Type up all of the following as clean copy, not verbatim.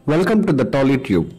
Welcome to the TollyTube.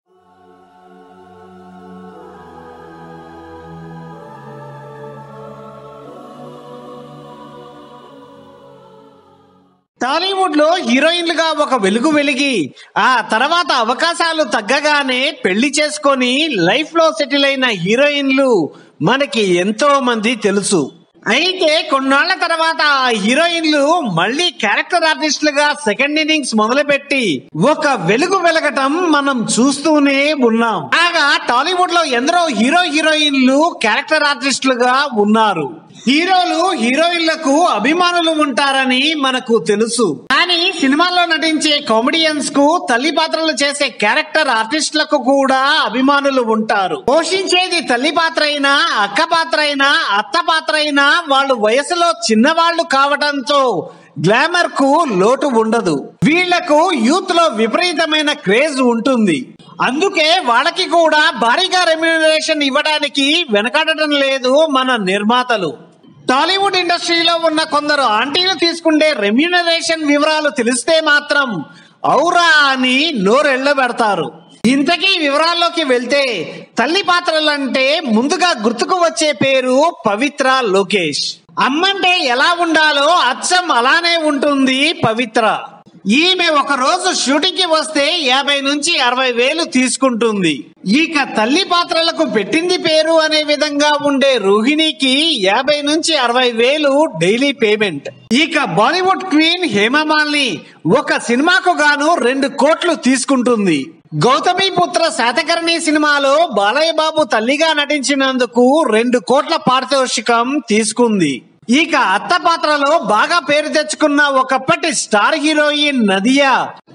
Tollywood లో హీరోయిన్లుగా ఒక వెలుగు వెలిగి ఆ తర్వాత అవకాశాలు తగ్గగానే పెళ్లి చేసుకొని లైఫ్ లో సెటిల్ అయిన హీరోయిన్లు మనకి ఎంతో మంది తెలుసు. అయితే కొన్నాళ్ల తర్వాత ఆ హీరోయిన్లు మళ్ళీ క్యారెక్టర్ ఆర్టిస్టులుగా సెకండ్ ఇన్నింగ్స్ మొదలుపెట్టి ఒక వెలుగు వెలగటం మనం చూస్తూనే ఉన్నాం. కాగా టాలీవుడ్ లో ఎందరో హీరోయిన్లు క్యారెక్టర్ ఆర్టిస్టులుగా ఉన్నారు. హీరోలు హీరోయిన్లకు అభిమానులు ఉంటారని మనకు తెలుసు. కానీ సినిమాల్లో నటించే కామెడియన్స్ కు తల్లి పాత్రలు చేసే క్యారెక్టర్ ఆర్టిస్టులకు కూడా అభిమానులు ఉంటారు. పోషించేది తల్లి పాత్ర అయినా, అక్క పాత్ర అయినా, అత్త పాత్ర అయినా వాళ్ళు వయసులో చిన్నవాళ్లు కావడంతో గ్లామర్ కు లోటు ఉండదు. వీళ్లకు యూత్ లో విపరీతమైన క్రేజ్ ఉంటుంది. అందుకే వాళ్ళకి కూడా భారీగా రెమ్యూనరేషన్ ఇవ్వడానికి వెనకాడటం లేదు మన నిర్మాతలు. టాలీవుడ్ ఇండస్ట్రీలో ఉన్న కొందరు ఆంటీలు తీసుకుంటే రెమ్యూనరేషన్ వివరాలు తెలిస్తే మాత్రం ఔరా అని నోరెళ్లబెడతారు. ఇంతకీ వివరాల్లోకి వెళ్తే తల్లి పాత్రలంటే ముందుగా గుర్తుకు వచ్చే పేరు పవిత్ర లోకేష్. అమ్మంటే ఎలా ఉండాలో అచ్చం అలానే ఉంటుంది పవిత్ర. ఈమె ఒక రోజు షూటింగ్ కి వస్తే 50 నుంచి 60 వేలు తీసుకుంటుంది. ఇక తల్లి పాత్రలకు పెట్టింది పేరు అనే విధంగా ఉండే రోహిణికి 50 నుంచి 60 వేలు డైలీ పేమెంట్. ఇక బాలీవుడ్ క్వీన్ హేమమాలిని ఒక సినిమాకు గాను 2 కోట్లు తీసుకుంటుంది. గౌతమి పుత్ర శాతకర్ణి సినిమాలో బాలయ్య బాబు తల్లిగా నటించినందుకు 2 కోట్ల పారితోషికం తీసుకుంది. ఇక అత్త పాత్రలో బాగా పేరు తెచ్చుకున్న ఒకప్పటి స్టార్ హీరోయిన్ నదియా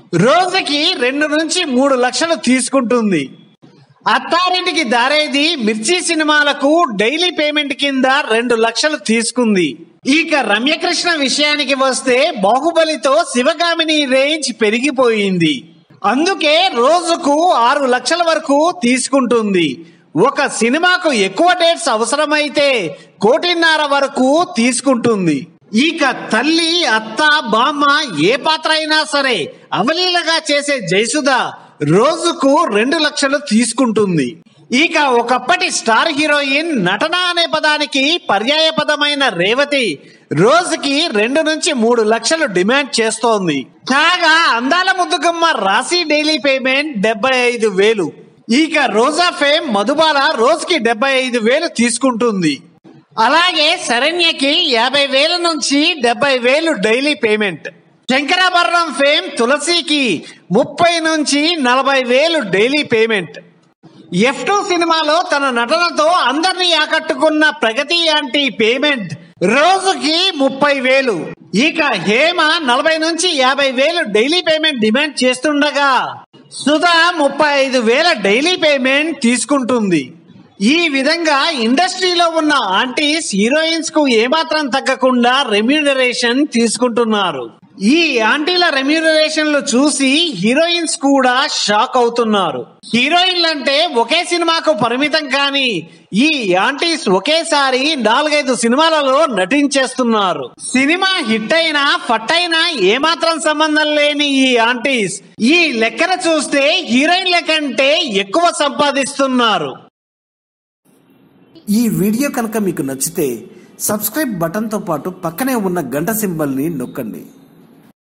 రోజుకి 2 నుంచి 3 లక్షలు తీసుకుంటుంది. అత్తారింటికి దారేది, మిర్చి సినిమాలకు డైలీ పేమెంట్ కింద 2 లక్షలు తీసుకుంది. ఇక రమ్యకృష్ణ విషయానికి వస్తే బాహుబలితో శివగామిని రేంజ్ పెరిగిపోయింది. అందుకే రోజుకు 6 లక్షల వరకు తీసుకుంటుంది. ఒక సినిమాకు ఎక్కువ డేట్స్ అవసరమైతే 1.5 కోటి వరకు తీసుకుంటుంది. ఇక తల్లి, అత్త, బామ్మ ఏ పాత్ర అయినా సరే అవలీలగా చేసే జయసుధ రోజుకు 2 లక్షలు తీసుకుంటుంది. ఇక ఒకప్పటి స్టార్ హీరోయిన్ నటన అనే పదానికి పర్యాయ పదమైన రేవతి రోజుకి 2 నుంచి 3 లక్షలు డిమాండ్ చేస్తోంది. కాగా అందాల ముద్దుగుమ్మ రాశి డైలీ పేమెంట్ 75 వేలు. ఇక రోజా ఫేమ్ మధుబాల రోజుకి 75 వేలు తీసుకుంటుంది. అలాగే శరణ్యకి 50 వేల నుంచి 70 వేలు డైలీ పేమెంట్. శంకరాభరణం ఫేమ్ తులసికి 30 నుంచి 40 వేలు డైలీ పేమెంట్. F2 సినిమాలో తన నటనతో అందరినీ ఆకట్టుకున్న ప్రగతి ఆంటీ పేమెంట్ రోజుకి 30 వేలు. ఇక హేమ 40 నుంచి 50 వేలు డైలీ పేమెంట్ డిమాండ్ చేస్తుండగా సుధా 35 వేల డైలీ పేమెంట్ తీసుకుంటుంది. ఈ విధంగా ఇండస్ట్రీలో ఉన్న ఆంటీస్ హీరోయిన్స్ కు ఏమాత్రం తగ్గకుండా రెమ్యూనరేషన్ తీసుకుంటున్నారు. ఈ ఆంటీల రెమ్యూనరేషన్లు చూసి హీరోయిన్స్ కూడా షాక్ అవుతున్నారు. హీరోయిన్లంటే ఒకే సినిమాకు పరిమితం కానీ ఈ ఆంటీస్ ఒకేసారి 4-5 సినిమాలలో నటించేస్తున్నారు. సినిమా హిట్ అయినా ఫట్ అయినా ఏమాత్రం సంబంధం లేని ఈ ఆంటీస్ ఈ లెక్కన చూస్తే హీరోయిన్ల కంటే ఎక్కువ సంపాదిస్తున్నారు. ఈ వీడియో కనుక మీకు నచ్చితే సబ్స్క్రైబ్ బటన్ తో పాటు పక్కనే ఉన్న గంట సింబల్ ని నొక్కండి.